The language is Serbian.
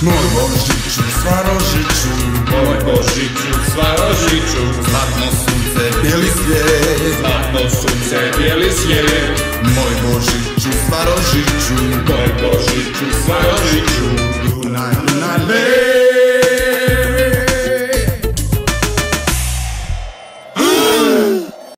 Mój Bożyciu, Swarożyciu, Mój Bożyciu, Swarożyciu, zlatno sunce, bijeli svijet, zlatno sunce, bijeli svijet. Mój Bożyciu, Swarożyciu, Mój Bożyciu, Swarożyciu, Dunaj, Dunaj,